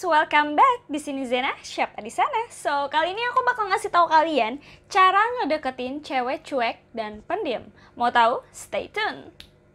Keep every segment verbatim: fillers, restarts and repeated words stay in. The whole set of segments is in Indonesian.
welcome back. Di sini Zena, siapa di sana? So, kali ini aku bakal ngasih tahu kalian cara ngedeketin cewek cuek dan pendiam. Mau tahu? Stay tune.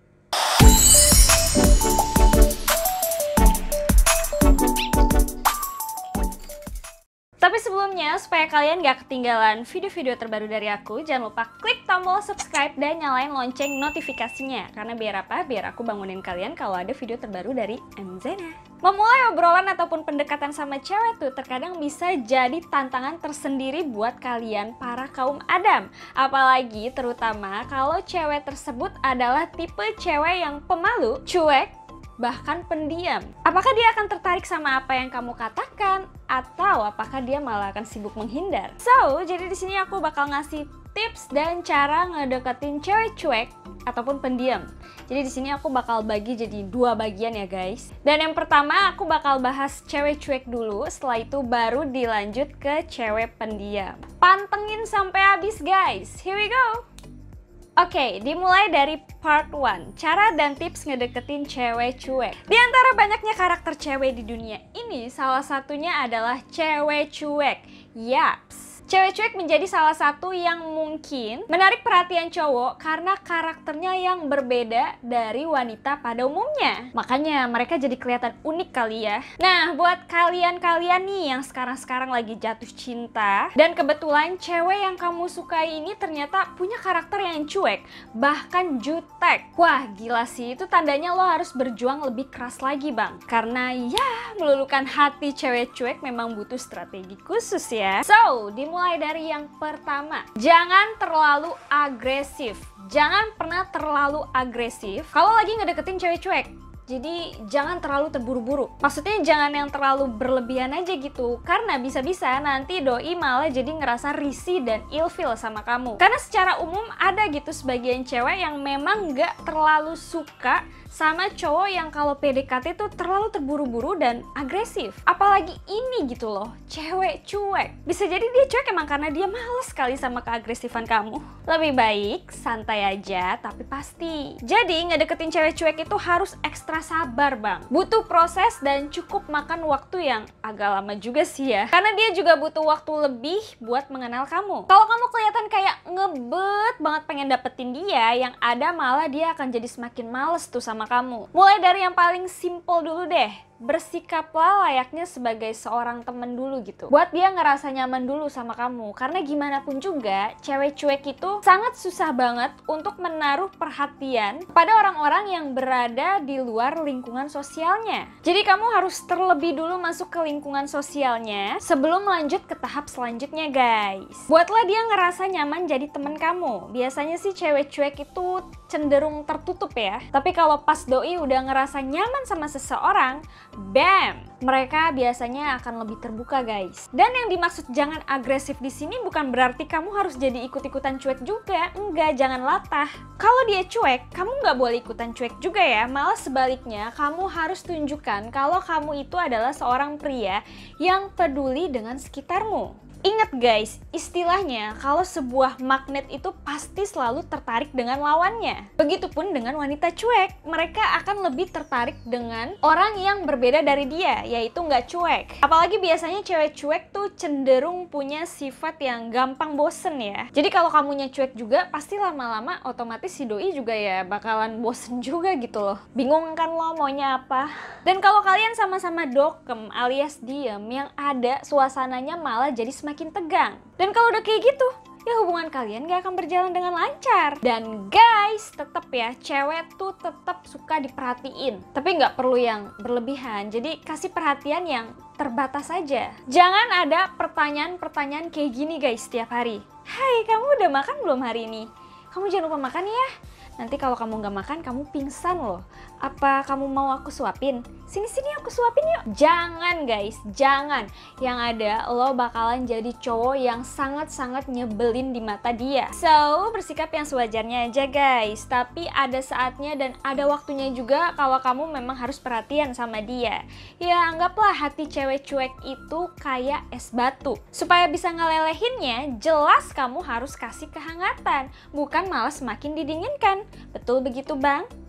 Tapi sebelumnya, supaya kalian gak ketinggalan video-video terbaru dari aku, jangan lupa klik tombol subscribe dan nyalain lonceng notifikasinya. Karena biar apa? Biar aku bangunin kalian kalau ada video terbaru dari M Zena. Memulai obrolan ataupun pendekatan sama cewek tuh terkadang bisa jadi tantangan tersendiri buat kalian para kaum Adam. Apalagi terutama kalau cewek tersebut adalah tipe cewek yang pemalu, cuek, bahkan pendiam. Apakah dia akan tertarik sama apa yang kamu katakan? Atau apakah dia malah akan sibuk menghindar? So, jadi di sini aku bakal ngasih tips dan cara ngedeketin cewek cuek ataupun pendiam. Jadi di sini aku bakal bagi jadi dua bagian ya guys. Dan yang pertama aku bakal bahas cewek cuek dulu, setelah itu baru dilanjut ke cewek pendiam. Pantengin sampai habis guys. Here we go. Oke, okay, dimulai dari part one, cara dan tips ngedeketin cewek cuek. Di antara banyaknya karakter cewek di dunia ini, salah satunya adalah cewek cuek. Yaps. Cewek cuek menjadi salah satu yang mungkin menarik perhatian cowok karena karakternya yang berbeda dari wanita pada umumnya. Makanya mereka jadi kelihatan unik kali ya. Nah, buat kalian-kalian nih yang sekarang-sekarang lagi jatuh cinta dan kebetulan cewek yang kamu sukai ini ternyata punya karakter yang cuek, bahkan jutek. Wah, gila sih, itu tandanya lo harus berjuang lebih keras lagi bang. Karena ya, meluluhkan hati cewek cuek memang butuh strategi khusus ya. So, dimulai Mulai dari yang pertama, jangan terlalu agresif. Jangan pernah terlalu agresif kalau lagi ngedeketin cewek cuek. Jadi jangan terlalu terburu-buru. Maksudnya jangan yang terlalu berlebihan aja gitu. Karena bisa-bisa nanti doi malah jadi ngerasa risih dan ilfil sama kamu. Karena secara umum ada gitu sebagian cewek yang memang gak terlalu suka sama cowok yang kalau P D K T tuh terlalu terburu-buru dan agresif. Apalagi ini gitu loh, cewek cuek. Bisa jadi dia cuek emang karena dia males sekali sama keagresifan kamu. Lebih baik santai aja tapi pasti. Jadi ngedeketin cewek cuek itu harus ekstra sabar bang. Butuh proses dan cukup makan waktu yang agak lama juga sih ya. Karena dia juga butuh waktu lebih buat mengenal kamu. Kalau kamu kelihatan kayak ngebet banget pengen dapetin dia, yang ada malah dia akan jadi semakin males tuh sama kamu. Mulai dari yang paling simple dulu deh. Bersikaplah layaknya sebagai seorang temen dulu gitu. Buat dia ngerasa nyaman dulu sama kamu. Karena gimana pun juga, cewek cuek itu sangat susah banget untuk menaruh perhatian pada orang-orang yang berada di luar lingkungan sosialnya. Jadi kamu harus terlebih dulu masuk ke lingkungan sosialnya sebelum lanjut ke tahap selanjutnya guys. Buatlah dia ngerasa nyaman jadi temen kamu. Biasanya sih cewek cuek itu cenderung tertutup ya. Tapi kalau pas doi udah ngerasa nyaman sama seseorang, bam, mereka biasanya akan lebih terbuka guys. Dan yang dimaksud jangan agresif di sini bukan berarti kamu harus jadi ikut-ikutan cuek juga. Enggak, jangan latah. Kalau dia cuek, kamu nggak boleh ikutan cuek juga ya. Malah sebaliknya, kamu harus tunjukkan kalau kamu itu adalah seorang pria yang peduli dengan sekitarmu. Ingat guys, istilahnya kalau sebuah magnet itu pasti selalu tertarik dengan lawannya. Begitupun dengan wanita cuek, mereka akan lebih tertarik dengan orang yang berbeda dari dia, yaitu nggak cuek. Apalagi biasanya cewek cuek tuh cenderung punya sifat yang gampang bosen ya. Jadi kalau kamunya cuek juga, pasti lama-lama otomatis si doi juga ya bakalan bosen juga gitu loh. Bingung kan lo maunya apa? Dan kalau kalian sama-sama dokem alias diem, yang ada suasananya malah jadi semakin tegang. Dan kalau udah kayak gitu, ya hubungan kalian gak akan berjalan dengan lancar. Dan guys, tetap ya, cewek tuh tetap suka diperhatiin. Tapi nggak perlu yang berlebihan, jadi kasih perhatian yang terbatas aja. Jangan ada pertanyaan-pertanyaan kayak gini guys setiap hari. Hai, kamu udah makan belum hari ini? Kamu jangan lupa makan ya. Nanti kalau kamu nggak makan, kamu pingsan loh. Apa kamu mau aku suapin? Sini-sini aku suapin yuk. Jangan guys, jangan. Yang ada lo bakalan jadi cowok yang sangat-sangat nyebelin di mata dia. So, bersikap yang sewajarnya aja guys. Tapi ada saatnya dan ada waktunya juga kalau kamu memang harus perhatian sama dia. Ya anggaplah hati cewek cuek itu kayak es batu. Supaya bisa ngelelehinnya, jelas kamu harus kasih kehangatan. Bukan malah semakin didinginkan. Betul begitu bang?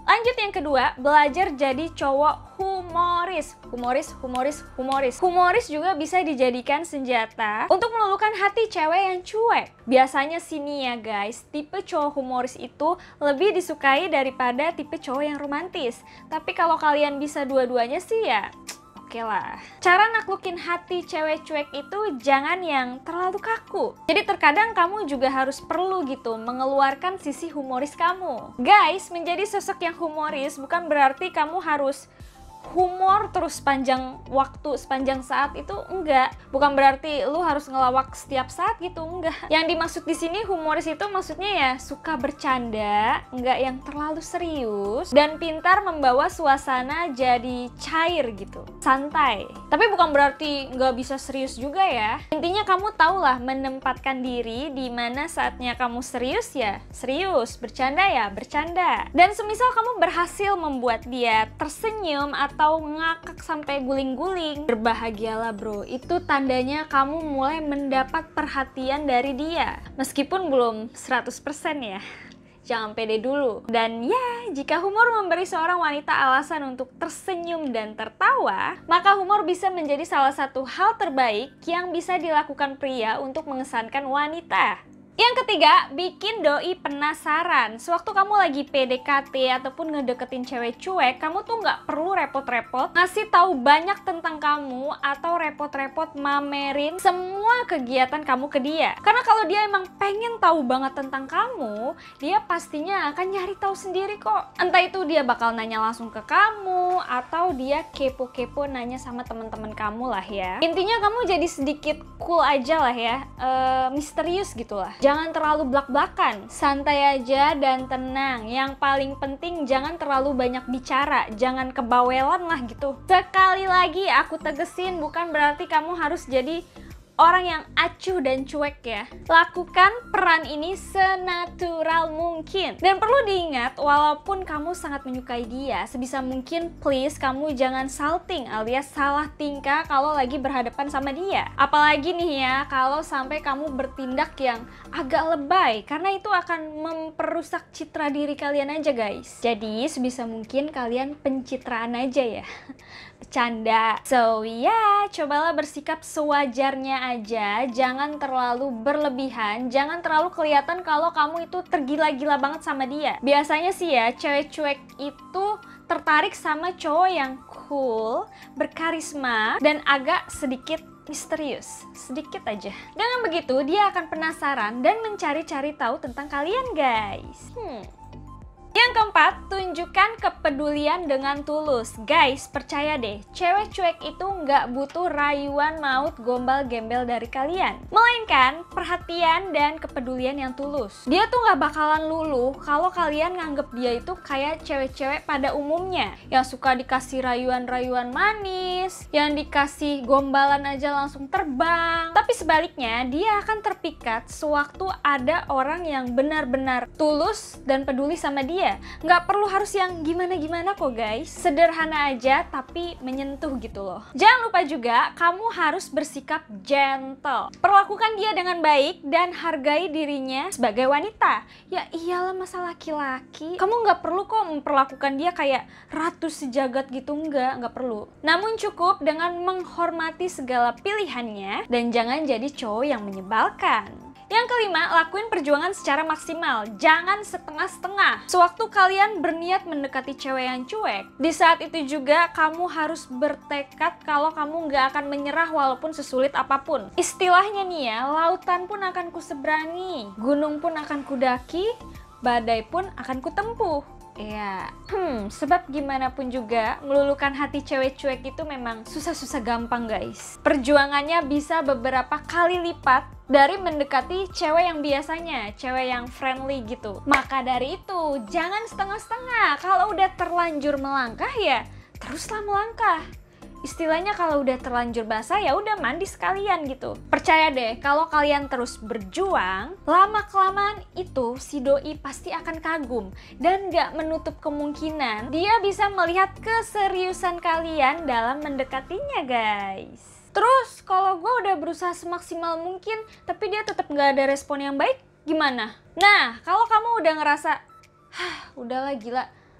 Lanjut yang kedua, belajar jadi cowok humoris. Humoris, humoris, humoris. Humoris juga bisa dijadikan senjata untuk meluluhkan hati cewek yang cuek. Biasanya sini ya guys, tipe cowok humoris itu lebih disukai daripada tipe cowok yang romantis. Tapi kalau kalian bisa dua-duanya sih ya oke lah. Cara naklukin hati cewek cuek itu jangan yang terlalu kaku. Jadi terkadang kamu juga harus perlu gitu mengeluarkan sisi humoris kamu. Guys, menjadi sosok yang humoris bukan berarti kamu harus humor terus sepanjang waktu, sepanjang saat, itu enggak. Bukan berarti lu harus ngelawak setiap saat gitu, enggak. Yang dimaksud di sini humoris itu maksudnya ya suka bercanda, enggak yang terlalu serius, dan pintar membawa suasana jadi cair gitu, santai. Tapi bukan berarti nggak bisa serius juga ya. Intinya kamu tahulah menempatkan diri di mana saatnya kamu serius ya serius, bercanda ya bercanda. Dan semisal kamu berhasil membuat dia tersenyum atau atau ngakak sampai guling-guling, berbahagialah bro. Itu tandanya kamu mulai mendapat perhatian dari dia. Meskipun belum seratus persen ya. Jangan pede dulu. Dan ya, jika humor memberi seorang wanita alasan untuk tersenyum dan tertawa, maka humor bisa menjadi salah satu hal terbaik yang bisa dilakukan pria untuk mengesankan wanita. Yang ketiga, bikin doi penasaran. Sewaktu kamu lagi P D K T ataupun ngedeketin cewek cuek, kamu tuh nggak perlu repot-repot ngasih tahu banyak tentang kamu atau repot-repot mamerin semua kegiatan kamu ke dia. Karena kalau dia emang pengen tahu banget tentang kamu, dia pastinya akan nyari tahu sendiri kok. Entah itu dia bakal nanya langsung ke kamu atau dia kepo-kepo nanya sama teman-teman kamu lah ya. Intinya kamu jadi sedikit cool aja lah ya, e, misterius gitu lah. Jangan terlalu blak-blakan, santai aja dan tenang. Yang paling penting jangan terlalu banyak bicara, jangan kebawelan lah gitu. Sekali lagi aku tegesin, bukan berarti kamu harus jadi orang yang acuh dan cuek ya. Lakukan peran ini senatural mungkin. Dan perlu diingat, walaupun kamu sangat menyukai dia, sebisa mungkin please kamu jangan salting alias salah tingkah kalau lagi berhadapan sama dia. Apalagi nih ya, kalau sampai kamu bertindak yang agak lebay, karena itu akan memperusak citra diri kalian aja guys. Jadi sebisa mungkin kalian pencitraan aja ya. Bercanda. So ya, yeah, cobalah bersikap sewajarnya aja, jangan terlalu berlebihan, jangan terlalu kelihatan kalau kamu itu tergila-gila banget sama dia. Biasanya sih ya, cewek cuek itu tertarik sama cowok yang cool, berkarisma, dan agak sedikit misterius, sedikit aja. Dengan begitu, dia akan penasaran dan mencari-cari tahu tentang kalian guys. Hmm. Yang keempat, tunjukkan kepedulian dengan tulus. Guys, percaya deh, cewek cuek itu nggak butuh rayuan maut gombal gembel dari kalian. Melainkan perhatian dan kepedulian yang tulus. Dia tuh nggak bakalan luluh kalau kalian nganggep dia itu kayak cewek-cewek pada umumnya. Yang suka dikasih rayuan-rayuan manis, yang dikasih gombalan aja langsung terbang. Tapi sebaliknya, dia akan terpikat sewaktu ada orang yang benar-benar tulus dan peduli sama dia. Nggak perlu harus yang gimana-gimana kok guys. Sederhana aja tapi menyentuh gitu loh. Jangan lupa juga kamu harus bersikap gentle. Perlakukan dia dengan baik dan hargai dirinya sebagai wanita. Ya iyalah, masa laki-laki. Kamu nggak perlu kok memperlakukan dia kayak ratu sejagat gitu, nggak, nggak perlu. Namun cukup dengan menghormati segala pilihannya dan jangan jadi cowok yang menyebalkan. Yang kelima, lakuin perjuangan secara maksimal, jangan setengah-setengah. Sewaktu kalian berniat mendekati cewek yang cuek, di saat itu juga kamu harus bertekad kalau kamu nggak akan menyerah walaupun sesulit apapun. Istilahnya nih ya, lautan pun akan kuseberangi, gunung pun akan kudaki, badai pun akan kutempuh. Ya, hmm, sebab gimana pun juga meluluhkan hati cewek cuek itu memang susah-susah gampang guys. Perjuangannya bisa beberapa kali lipat dari mendekati cewek yang biasanya, cewek yang friendly gitu. Maka dari itu, jangan setengah-setengah. Kalau udah terlanjur melangkah ya, teruslah melangkah. Istilahnya kalau udah terlanjur basah ya udah mandi sekalian gitu. Percaya deh, kalau kalian terus berjuang, lama-kelamaan itu si doi pasti akan kagum. Dan gak menutup kemungkinan dia bisa melihat keseriusan kalian dalam mendekatinya guys. Terus kalau gue udah berusaha semaksimal mungkin, tapi dia tetap gak ada respon yang baik, gimana? Nah, kalau kamu udah ngerasa, hah udahlah gila,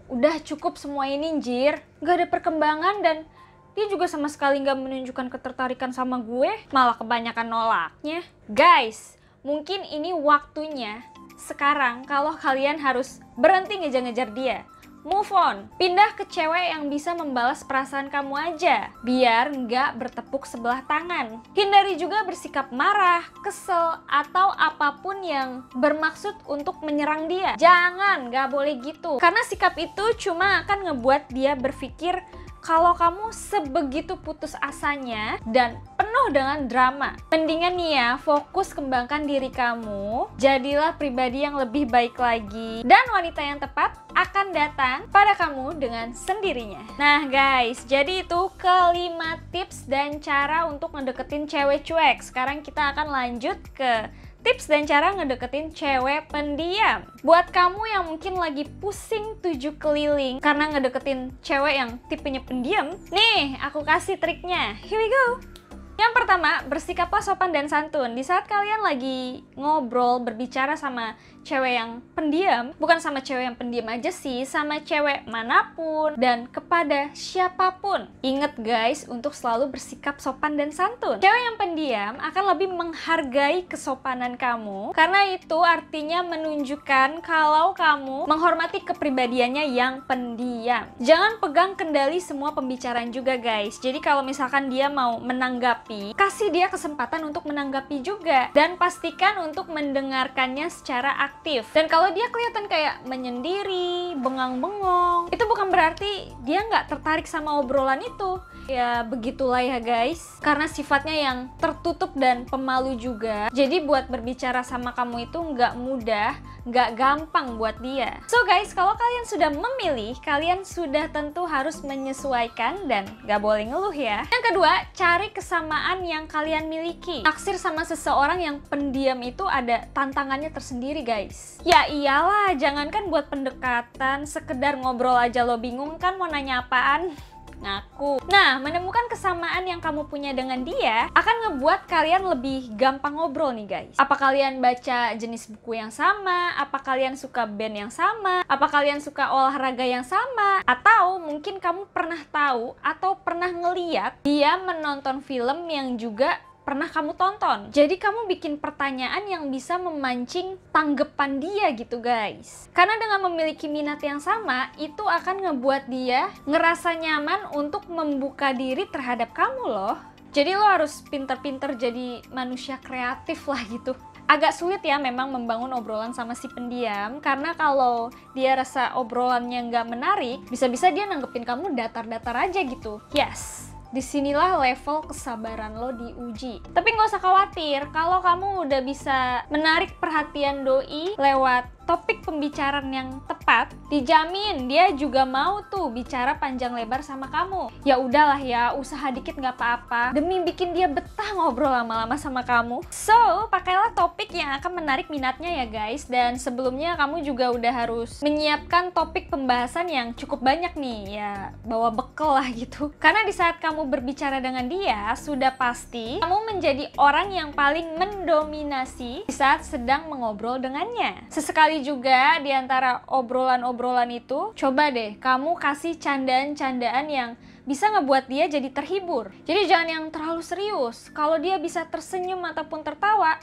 udah cukup semua ini Jir, gak ada perkembangan dan dia juga sama sekali gak menunjukkan ketertarikan sama gue, malah kebanyakan nolaknya. Guys, mungkin ini waktunya sekarang kalau kalian harus berhenti ngejar-ngejar dia. Move on, pindah ke cewek yang bisa membalas perasaan kamu aja, biar nggak bertepuk sebelah tangan. Hindari juga bersikap marah, kesel, atau apapun yang bermaksud untuk menyerang dia. Jangan, nggak boleh gitu. Karena sikap itu cuma akan ngebuat dia berpikir kalau kamu sebegitu putus asanya dan penuh dengan drama. Mendingan nih ya, fokus kembangkan diri kamu, jadilah pribadi yang lebih baik lagi, dan wanita yang tepat akan datang pada kamu dengan sendirinya. Nah guys, jadi itu kelima tips dan cara untuk ngedeketin cewek cuek. Sekarang kita akan lanjut ke tips dan cara ngedeketin cewek pendiam. Buat kamu yang mungkin lagi pusing tujuh keliling karena ngedeketin cewek yang tipenya pendiam, nih aku kasih triknya. Here we go! Yang pertama, bersikaplah sopan dan santun. Di saat kalian lagi ngobrol, berbicara sama cewek yang pendiam, bukan sama cewek yang pendiam aja sih, sama cewek manapun dan kepada siapapun. Ingat guys, untuk selalu bersikap sopan dan santun. Cewek yang pendiam akan lebih menghargai kesopanan kamu, karena itu artinya menunjukkan kalau kamu menghormati kepribadiannya yang pendiam. Jangan pegang kendali semua pembicaraan juga guys. Jadi kalau misalkan dia mau menanggapi, kasih dia kesempatan untuk menanggapi juga, dan pastikan untuk mendengarkannya secara aktif. Dan kalau dia kelihatan kayak menyendiri, bengang-bengong, itu bukan berarti dia nggak tertarik sama obrolan itu. Ya begitulah ya guys, karena sifatnya yang tertutup dan pemalu juga, jadi buat berbicara sama kamu itu nggak mudah, nggak gampang buat dia. So guys, kalau kalian sudah memilih, kalian sudah tentu harus menyesuaikan dan nggak boleh ngeluh ya. Yang kedua, cari kesamaan yang kalian miliki. Naksir sama seseorang yang pendiam itu ada tantangannya tersendiri guys. Ya iyalah, jangankan buat pendekatan, sekedar ngobrol aja lo bingung kan mau nanya apaan? Ngaku. Nah, menemukan kesamaan yang kamu punya dengan dia akan ngebuat kalian lebih gampang ngobrol nih guys. Apa kalian baca jenis buku yang sama? Apa kalian suka band yang sama? Apa kalian suka olahraga yang sama? Atau mungkin kamu pernah tahu atau pernah ngeliat dia menonton film yang juga pernah kamu tonton. Jadi kamu bikin pertanyaan yang bisa memancing tanggapan dia gitu guys. Karena dengan memiliki minat yang sama, itu akan ngebuat dia ngerasa nyaman untuk membuka diri terhadap kamu loh. Jadi lo harus pinter-pinter jadi manusia kreatif lah gitu. Agak sulit ya memang membangun obrolan sama si pendiam, karena kalau dia rasa obrolannya nggak menarik, bisa-bisa dia nanggepin kamu datar-datar aja gitu. Yes, disinilah level kesabaran lo diuji. Tapi nggak usah khawatir, kalau kamu udah bisa menarik perhatian doi lewat topik pembicaraan yang tepat, dijamin dia juga mau tuh bicara panjang lebar sama kamu. Ya udahlah ya, usaha dikit nggak apa-apa demi bikin dia betah ngobrol lama-lama sama kamu. So, pakailah topik yang akan menarik minatnya ya guys. Dan sebelumnya kamu juga udah harus menyiapkan topik pembahasan yang cukup banyak nih, ya bawa bekal lah gitu. Karena di saat kamu berbicara dengan dia, sudah pasti kamu menjadi orang yang paling mendominasi di saat sedang mengobrol dengannya. Sesekali juga di antara obrolan-obrolan itu, coba deh kamu kasih candaan-candaan yang bisa ngebuat dia jadi terhibur. Jadi jangan yang terlalu serius. Kalau dia bisa tersenyum ataupun tertawa,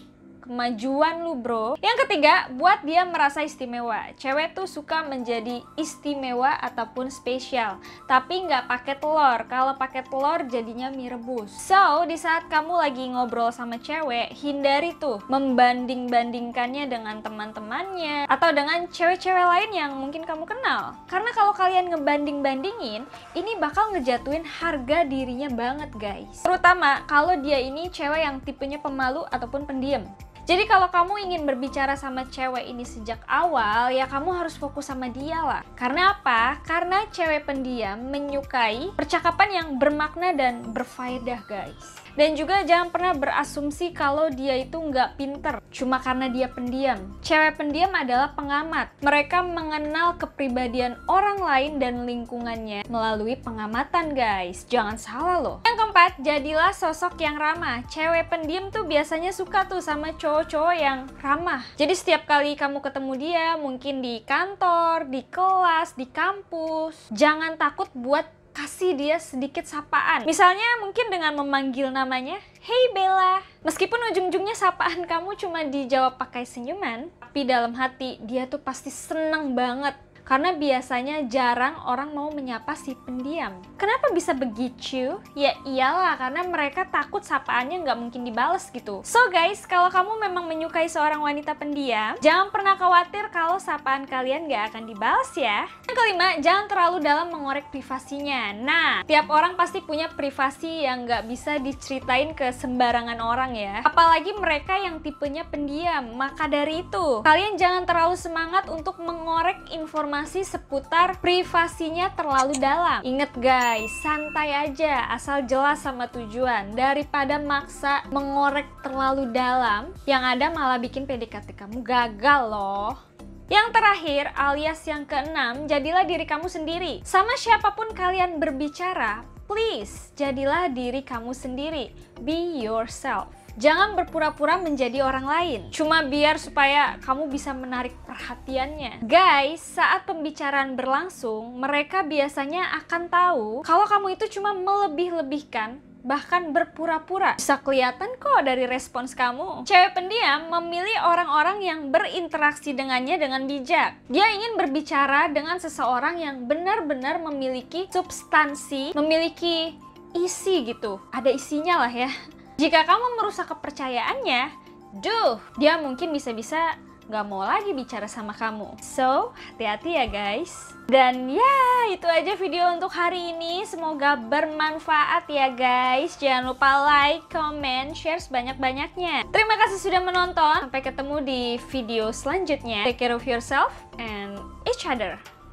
kemajuan lu bro. Yang ketiga, buat dia merasa istimewa. Cewek tuh suka menjadi istimewa ataupun spesial, tapi nggak pakai telur. Kalau pakai telur jadinya mie rebus. So, di saat kamu lagi ngobrol sama cewek, hindari tuh membanding-bandingkannya dengan teman-temannya atau dengan cewek-cewek lain yang mungkin kamu kenal. Karena kalau kalian ngebanding-bandingin, ini bakal ngejatuhin harga dirinya banget guys. Terutama kalau dia ini cewek yang tipenya pemalu ataupun pendiam. Jadi kalau kamu ingin berbicara sama cewek ini sejak awal, ya kamu harus fokus sama dia lah. Karena apa? Karena cewek pendiam menyukai percakapan yang bermakna dan berfaedah guys. Dan juga jangan pernah berasumsi kalau dia itu nggak pinter cuma karena dia pendiam. Cewek pendiam adalah pengamat. Mereka mengenal kepribadian orang lain dan lingkungannya melalui pengamatan guys. Jangan salah loh. Yang keempat, keempat, jadilah sosok yang ramah. Cewek pendiam tuh biasanya suka tuh sama cowok-cowok yang ramah. Jadi setiap kali kamu ketemu dia, mungkin di kantor, di kelas, di kampus, jangan takut buat kasih dia sedikit sapaan. Misalnya mungkin dengan memanggil namanya, "Hey Bella." Meskipun ujung-ujungnya sapaan kamu cuma dijawab pakai senyuman, tapi dalam hati dia tuh pasti seneng banget. Karena biasanya jarang orang mau menyapa si pendiam. Kenapa bisa begitu? Ya iyalah, karena mereka takut sapaannya nggak mungkin dibales gitu. So guys, kalau kamu memang menyukai seorang wanita pendiam, jangan pernah khawatir kalau sapaan kalian nggak akan dibales ya. Yang kelima, jangan terlalu dalam mengorek privasinya. Nah, tiap orang pasti punya privasi yang nggak bisa diceritain ke sembarangan orang ya. Apalagi mereka yang tipenya pendiam. Maka dari itu, kalian jangan terlalu semangat untuk mengorek informasi informasi seputar privasinya terlalu dalam. Ingat guys, santai aja, asal jelas sama tujuan, daripada maksa mengorek terlalu dalam, yang ada malah bikin P D K T kamu gagal loh. Yang terakhir, alias yang keenam, jadilah diri kamu sendiri. Sama siapapun kalian berbicara, please, jadilah diri kamu sendiri. Be yourself. Jangan berpura-pura menjadi orang lain, cuma biar supaya kamu bisa menarik perhatiannya. Guys, saat pembicaraan berlangsung, mereka biasanya akan tahu kalau kamu itu cuma melebih-lebihkan, bahkan berpura-pura. Bisa kelihatan kok dari respons kamu. Cewek pendiam memilih orang-orang yang berinteraksi dengannya dengan bijak. Dia ingin berbicara dengan seseorang yang benar-benar memiliki substansi, memiliki isi gitu. Ada isinya lah ya. Jika kamu merusak kepercayaannya, duh, dia mungkin bisa-bisa nggak mau lagi bicara sama kamu. So, hati-hati ya guys. Dan ya, itu aja video untuk hari ini. Semoga bermanfaat ya guys. Jangan lupa like, comment, share sebanyak-banyaknya. Terima kasih sudah menonton. Sampai ketemu di video selanjutnya. Take care of yourself and each other.